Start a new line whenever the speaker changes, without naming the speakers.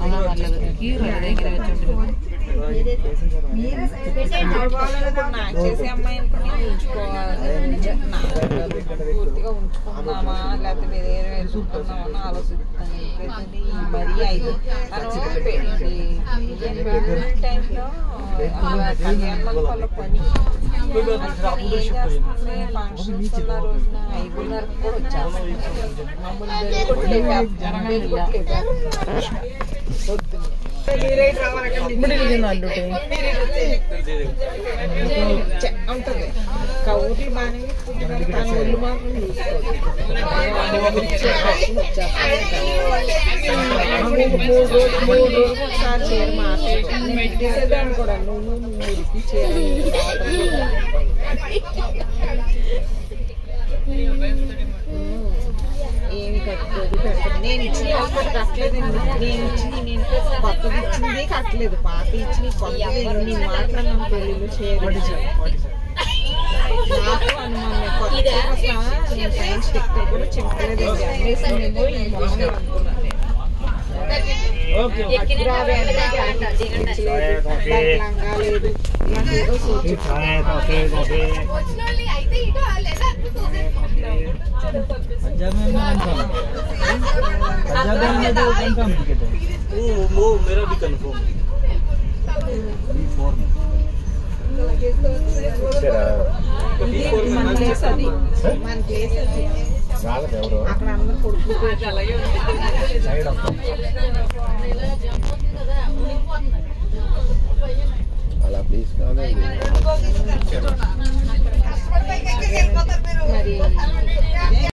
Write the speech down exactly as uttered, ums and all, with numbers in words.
వాళ్ళది హీరో దగ్గర వచ్చి చేసే అమ్మాయి అనుకుని ఉంచుకోవాలి పూర్తిగా ఉంచుకుందామా లేకపోతే వేరే వేసుకుంటున్నామా అని ఆలోచిస్తాను. ఎందుకంటే మరీ ఐదు టైంలో కళ్యాణ వాళ్ళ పని ఏం చేస్తుంది ఫంక్షన్స్ ఉన్న రోజున ఐదున్నరకు కూడా వచ్చేస్తాను. ఉంటుంది కౌర్లు బాగానే తన ఒళ్ళు మాత్రం మూడు రోజులు మూడు రోజులు ఒకసారి చీర మాట్లాడేదాన్ని కూడా నువ్వు మురికి చీర ఏమి కట్టుకోదు పెట్టదు. నేను ఇచ్చిన ఒక్కటి కట్టలేదండి. నేను ఇచ్చింది నేను కొత్తది ఇచ్చింది కట్టలేదు. పాత ఇచ్చింది కొత్తది నేను మాట్లాడినాను పెళ్ళిళ్ళు చేయలేదు. నాకు అనుమానం కొత్త నేను సైన్స్ స్టిక్కర్ కూడా చెప్పలేదండి. అన్నేసి నేను అనుకున్నాను. లంగా లేదు ఇలాంటిదో సూచి
पंजाब में कंफर्म पंजाब में तो कंफर्म टिकट है वो वो मेरा भी कंफर्म बी फोर में
బీ ఫోర్ మన ప్లేస్ అది మన ప్లేస్ అది
రాలేదు ఎవరు
అక్కడ అందరూ కొడుకు అలాగే
సైడ్ అలా ప్లీజ్ కాదు మరి